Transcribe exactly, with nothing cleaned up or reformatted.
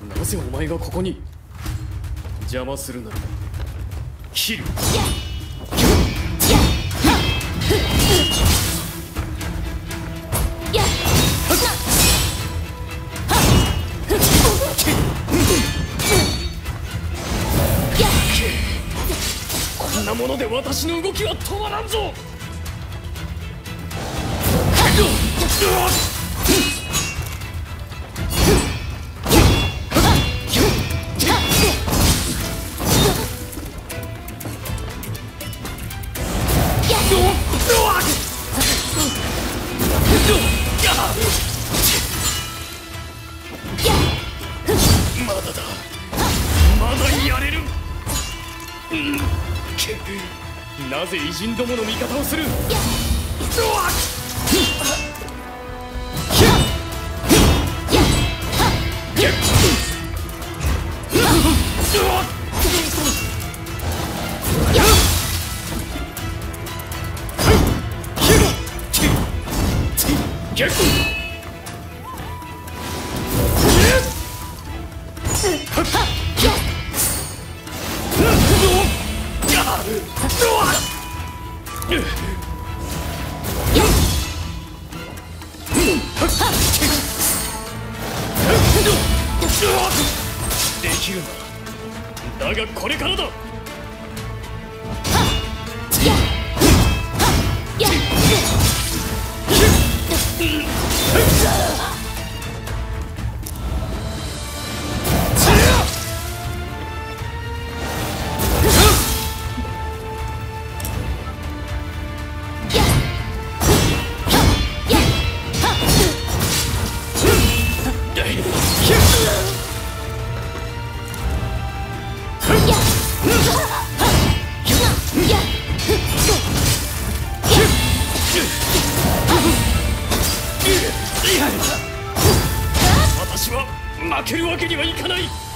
なぜお前がここに？邪魔するなら切る。こんなもので私の動きは止まらんぞ。まだだ、まだやれる。なぜ偉人どもの味方をする？できるな。だがこれからだ。私は負けるわけにはいかない。